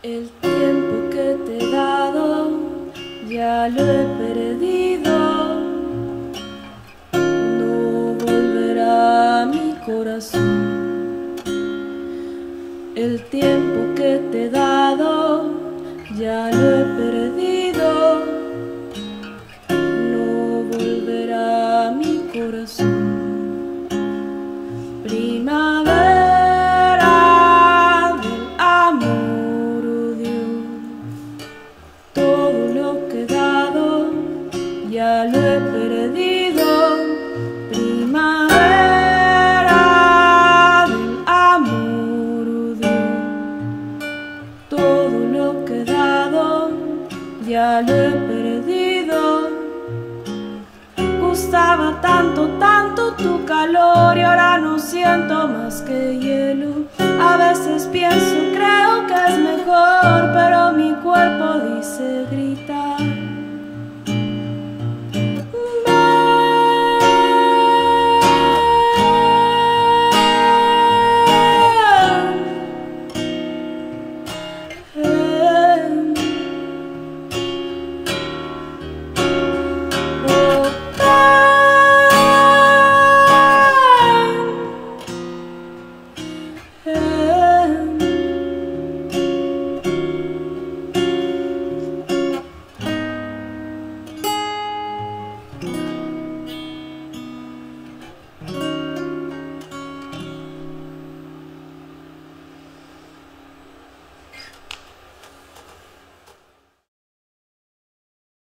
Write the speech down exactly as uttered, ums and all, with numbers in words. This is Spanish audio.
El tiempo que te he dado ya lo he perdido. No volverá a mi corazón. El tiempo que te he dado ya lo he perdido. No volverá a mi corazón. Primavera del amor, oh Dios, todo lo que he dado ya lo he perdido. Primavera del amor, oh Dios, todo lo que he dado ya lo he perdido. Gustaba tanto, tanto tu calor y ahora no siento más que hielo. A veces pienso, creo